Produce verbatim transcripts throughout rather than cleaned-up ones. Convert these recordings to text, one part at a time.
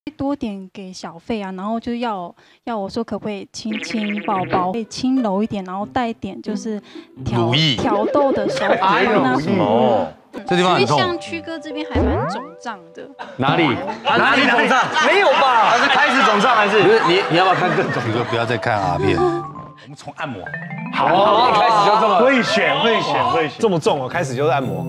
多点给小费啊，然后就要要我说可不可以亲亲抱抱，可以轻柔一点，然后带一点就是挑挑逗的手法。 哎呦，哦， 这地方很痛。 因为像曲哥这边还蛮肿胀的。 哪里？ 哪里肿胀？ 没有吧？ 他是开始肿胀还是？ 不是你你要不要看更肿？ 曲哥不要再看阿片，我们从按摩。 好，一开始就这么会选会选会选，这么重哦，开始就是按摩。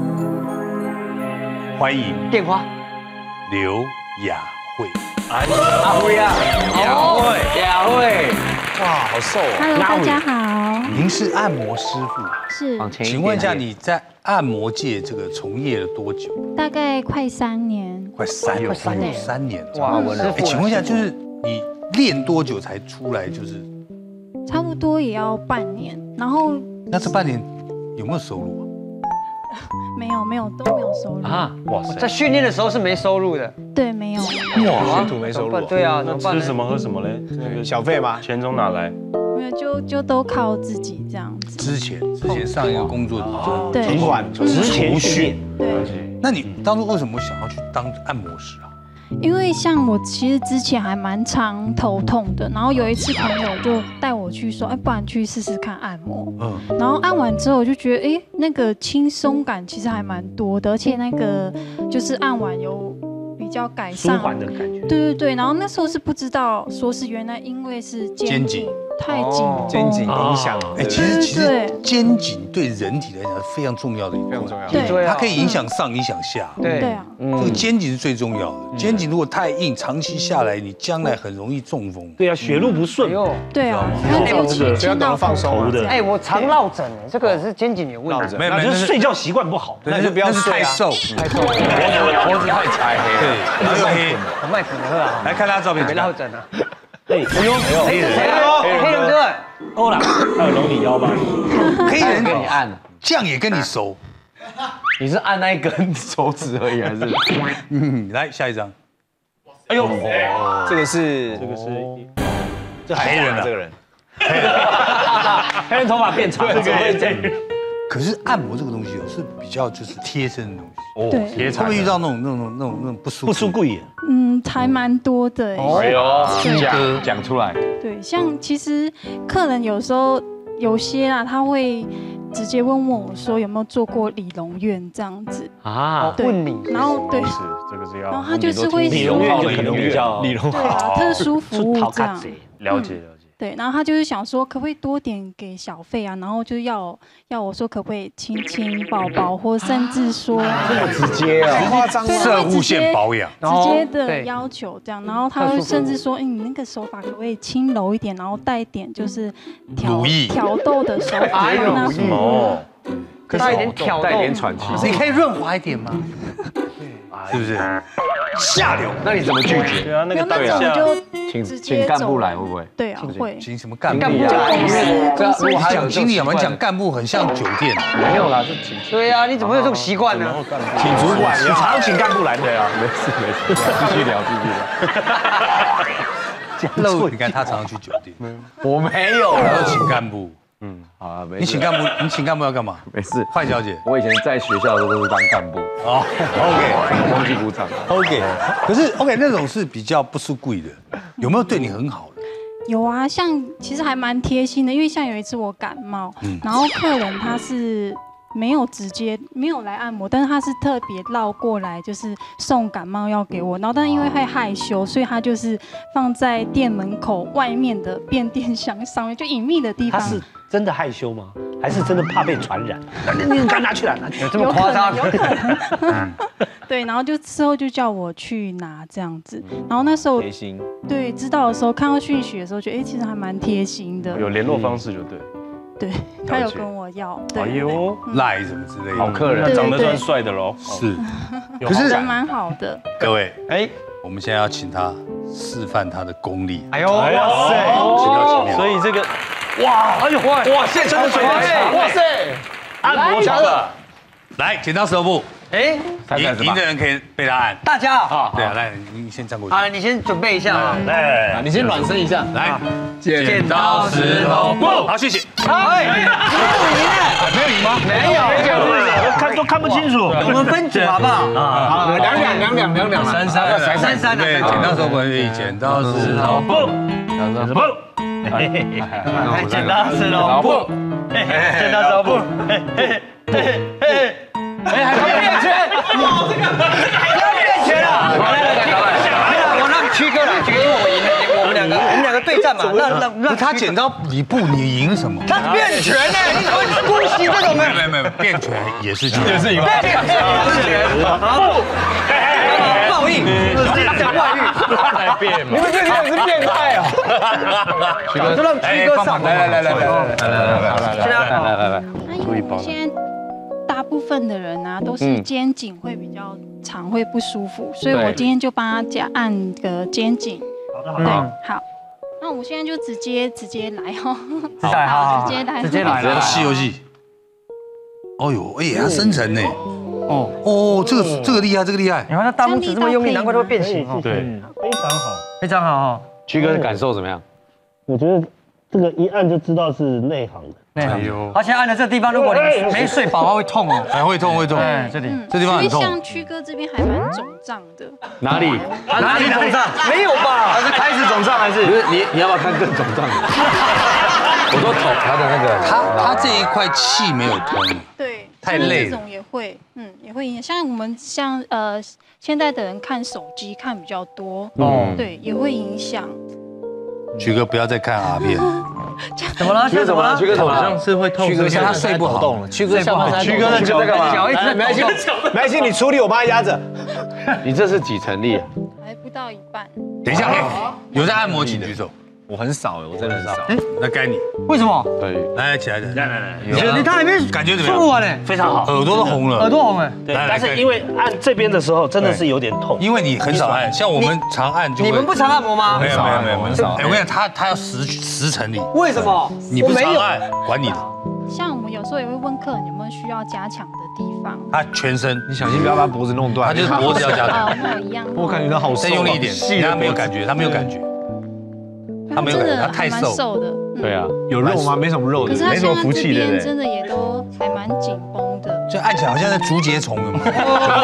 欢迎电话刘雅慧。 阿辉啊，雅慧，雅慧， 哇，好瘦哦。 Hello， 大家好。 您是按摩师傅， 是。 请问一下，你在按摩界这个从业了多久？ 大概快三年。 快三年， 三年， 三年。 哇，我哎，请问一下，就是你练多久才出来？就是差不多也要半年，然后那这半年有没有收入啊？ 没有，没有，都没有收入啊！哇塞，在训练的时候是没收入的。 对，没有。 哇，土没收入。 对啊， 那吃什么喝什么嘞？那个小费吗？ 钱从哪来？ 没有，就就都靠自己这样子。 之前之前上一个工作就对， 尽管之前训。 对。 那你当初为什么想要去当按摩师啊？ 因为像我其实之前还蛮常头痛的，然后有一次朋友就带我去说，哎，不然去试试看按摩。嗯。然后按完之后，我就觉得，哎，那个轻松感其实还蛮多的，而且那个就是按完有比较改善， 舒缓的感觉。 对对对。然后那时候是不知道，说是原来因为是肩颈太紧， 肩颈影响。 哎，其实其实肩颈对人体来讲是非常重要的一个， 非常重要。 对， 它可以影响上影响下。 对对啊。 这个肩颈是最重要的，肩颈如果太硬，长期下来，你将来很容易中风。 对啊，血路不顺。 对啊，那尤其要懂得放松的。 哎，我常落枕，这个是肩颈有问题。 没有， 就是睡觉习惯不好， 那就不要太瘦， 太瘦， 脖子太柴黑。对，然后又黑。 我麦克喝啊， 来看他照片， 没落枕啊。 哎，哎呦， 黑人，黑人哥， 欧啦，还有龙你腰吧？ 黑人给你按， 这样也跟你熟。 你是按那一根手指而已，还是？ 嗯，来下一张。 哎呦， 这个是这个是这黑人啊，这个人， 黑人头发变长，这个这个。 可是按摩这个东西哦，是比较就是贴身的东西。 哦，贴会不会遇到那种那种那种那种不舒不舒贵耶？ 嗯，还蛮多的。 哎呦， 讲讲出来。 对，像其实客人有时候有些啊，他会直接问问我说有没有做过理容院这样子啊？ 对， 问你， 然后对， 是这个是要， 然后他就是会理容院就可能比较理容对啊，特殊服务这样。 了解了解。 对，然后他就是想说，可不可以多点给小费啊？然后就要要我说，可不可以亲亲抱抱，或甚至说这么直接啊， 夸张吗？ 射物线保养， 直接的要求这样。然后他会甚至说，哎，你那个手法可不可以轻柔一点，然后带一点就是挑挑逗的手法。 哎呦， 哦， 带一点挑逗，带一点喘气。 你可以润滑一点吗？是不是？下流， 那你怎么拒绝？ 对啊，那个当下就请请干部来会不会？ 对啊，会。 请什么干部？ 干部啊，因为这如果还有经理，我们讲干部很像酒店。 没有啦，是请。对啊，你怎么会有这种习惯呢？ 请主管， 你常请干部来。对啊， 没事没事，继续聊继续聊。漏，你看他常常去酒店。 我没有， 然后请干部。 嗯，好啊，没事。 你请干部，你请干部要干嘛？ 没事， 坏小姐。 我以前在学校的时候都是当干部。 哦 ，OK， 忘记鼓掌。 OK， 可是 OK 那种是比较不是贵的，有没有对你很好的？ 有啊，像其实还蛮贴心的，因为像有一次我感冒，然后客人他是没有直接没有来按摩，但是他是特别绕过来，就是送感冒药给我。然后，但是因为会害羞，所以他就是放在店门口外面的变电箱上面，就隐秘的地方。 他是真的害羞吗？还是真的怕被传染？你赶拿去拿，拿去。 有这么夸张？ 有可能。对，然后就之后就叫我去拿这样子。然后那时候贴心。 对，知道的时候看到讯息的时候，觉得哎，其实还蛮贴心的。 有联络方式就对。 对，他有跟我要。 哎呦， 赖什么之类的。 好客人， 那长得算帅的喽。 是。 可是人蛮好的。 各位，哎，我们现在要请他示范他的功力。 哎呦，哇塞！ 请到前面。 所以这个，哇，哎呦，哇，现场水平，哇塞，按摩脚的， 来，剪刀石头布。 哎， 赢赢的人可以被他按。 大家啊， 对啊，来，你先站过去。 好了，你先准备一下啊。 来，你先暖身一下。 来， 剪刀石头布。 好，谢谢。 哎， 没有赢吗？ 没有， 我看都看不清楚。 我们分组好不好？ 好，两两两两两两， 三三三三三对，剪刀石头布，剪刀石头布， 剪刀石头布， 来，剪刀石头布， 剪刀石头布，嘿嘿嘿嘿。 哎，还要变圈，哇，这个要变圈了！来来来，我让曲哥来，曲哥因为我赢了，我们两个我们两个对战嘛，让让让他剪刀你布，你赢什么？ 他变拳呢，你怎么姑息这种呢？ 没有没有，变拳也是拳， 也是赢。 变拳也是拳，好，报应，讲外遇， 来变嘛！ 你们这些人是变态哦！曲哥，就让曲哥上， 来来来来来来来来来来来来， 注意包。现在大部分的人啊，都是肩颈会比较长，会不舒服，所以我今天就帮他加按个肩颈。 好的好对， 的。 好。那我现在就直接直接来哦， 好， 直接来， 直接来了， 西游记。哦呦，哎，它深层呢。哦哦，这个这个厉害，这个厉害。 你看他大拇指这么用力，难怪它会变形哦。 对，非常好， 非常好哈。 曲哥的感受怎么样？ 我觉得这个一按就知道是内行的。 哎呦！而且按的这地方，如果你没睡饱，它会痛哦。 还会痛，会痛。 哎，这里这地方很痛。 像曲哥这边还蛮肿胀的。 哪里？ 哪里肿胀？没有吧？ 他是开始肿胀还是？ 不是你，你要不要看更肿胀的？我说头他的那个， 他他这一块气没有通。 对， 太累了。 这种也会，嗯，也会影响。像我们像呃现在的人看手机看比较多，哦，对，也会影响。 曲哥不要再看 R 片。 怎么了？ 曲哥怎么了？曲哥怎么了？ 好像是会痛。 曲哥现在睡不好。 曲哥下半身。 曲哥的脚在干嘛？ 脚一直在没关系，没关系，你出力，我帮他压着。 你这是几成力啊？ 还不到一半。 等一下，有在按摩请举手。 我很少哎，我真的很少。 哎，那该你。 为什么？ 对， 来起来， 来来来， 你他还没感觉怎么样？ 说不完呢， 非常好， 耳朵都红了， 耳朵红哎。 对，但是因为按这边的时候真的是有点痛， 因为你很少按，像我们常按就。 你们不常按摩吗？ 没有没有没有很少。 哎，我跟你讲，他他要十十成力。 为什么？ 你不常按，管你的。 像我们有时候也会问客人有没有需要加强的地方。 他全身， 你小心不要把脖子弄断。 他就是脖子要加强。 哦，那一样。 我感觉他好瘦， 再用力一点，他没有感觉，他没有感觉。他没有感觉，他太瘦。 的。 对啊， 有肉吗？没什么肉， 可是他现在这边真的也都还蛮紧绷的， 就按起来好像在竹节虫有没有？ 对，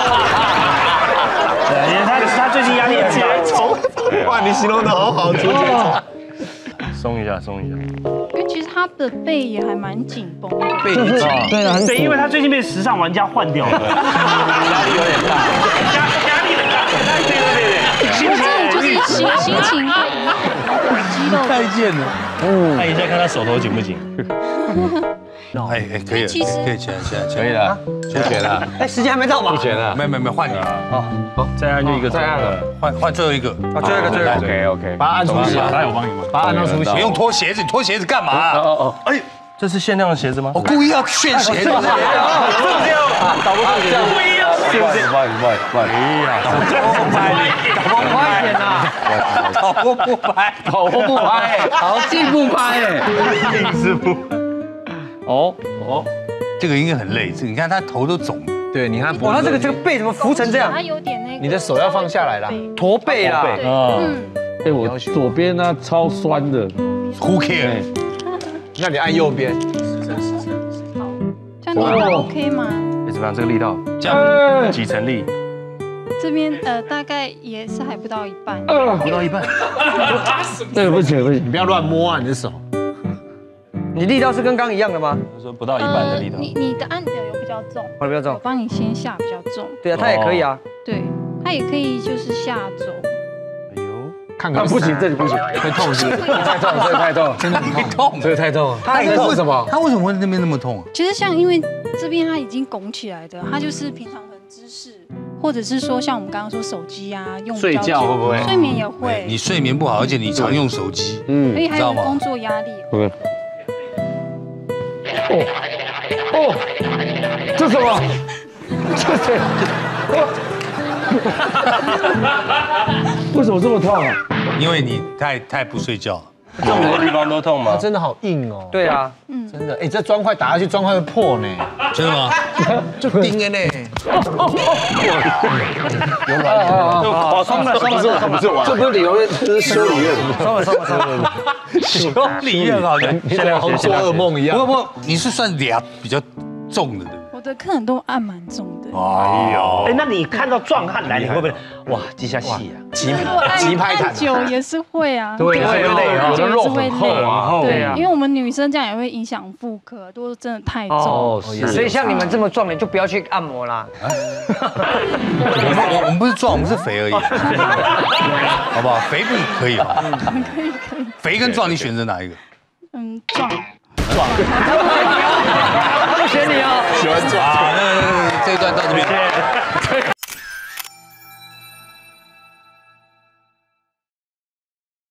因为他他最近压力很大。 虫，哇，你形容的好好，竹节虫。 松一下，松一下。 因为其实他的背也还蛮紧绷的， 背很紧。 对啊，对，因为他最近被时尚玩家换掉了，压力有点大，压压力很大。对对对对， 心情就是心心情会影响那个肌肉。 太贱了。 嗯，看一下看他手头紧不紧。 哎哎，可以了，可以起来起来起来， 可以了，出拳了。 哎，时间还没到吧？ 出拳了， 没有没有没有，换你。 好，好，再按就一个， 再按了， 换换最后一个。 啊，最后一个，最后一个。 OK OK， 把它按出血， 他有帮你吗？ 把它按到出血。 不用脱鞋子，你脱鞋子干嘛？ 哦哦， 哎，这是限量的鞋子吗？ 我故意要炫鞋子。 倒不住这样， 故意要， 是不是？不好意思不好意思不好意思，哎呀， 倒不拍，倒不拍一点呐， 倒不拍， 倒不拍，好进不拍哎， 林师傅。 哦哦， 这个应该很累，这你看他头都肿了。 对，你看， 哇，他这个这个背怎么浮成这样？ 他有点那个。 你的手要放下来啦， 驼背啦。 嗯。 哎，我左边呢超酸的 ，Who care？ 那你按右边。 这样你 OK 吗？ 哎，怎么样？这个力道， 这样几成力？ 这边呃大概也是还不到一半。 不到一半。 对不起不起， 你不要乱摸啊，你的手。 你力道是跟刚一样的吗？ 他说不到一半的力道。 你你的按钮有比较重， 我比较重我。帮你先下比较重。 对啊，他也可以啊。 对，他也可以就是下轴。 哎呦， 看看不行，这里不行， 会痛是不是？ 太痛，这个太痛， 真的很痛， 这个太痛了。 他你痛什么？ 他为什么会那边那么痛啊？ 其实像因为这边它已经拱起来的，它就是平常可能姿势，或者是说像我们刚刚说手机啊用睡觉会不会？ 睡眠也会。 你睡眠不好，而且你常用手机， 嗯，所以还有工作压力。 对。哦哦，这什么？这这为什么这么痛啊？ 因为你太太不睡觉。 痛的地方都痛吗？ 真的好硬哦。 对啊， 嗯， 真的，哎，这砖块打下去，砖块会破呢。 真的吗？就钉的呢。 有软哦，松了，松了，松了， 不是玩，这不是理容院，这是修理院。 松了，松了，松了。 修理院好像现在好像做噩梦一样。 不过不过你是算俩比较重的，对不对？ 我的客人都按蛮重的。 哎呦，哎，那你看到壮汉来，你会不会哇记下戏啊？ 急按急拍按久也是会啊， 对会累啊， 按久也是会累啊， 对，因为我们女生这样也会影响妇科，都是真的太重。 哦，所以像你们这么壮的就不要去按摩啦。 我我们不是壮，我们是肥而已，好不好？肥不可以啊， 可以可以。 肥跟壮你选择哪一个？ 嗯，壮。 不选你哦， 喜欢抓。 好，那这一段到这边。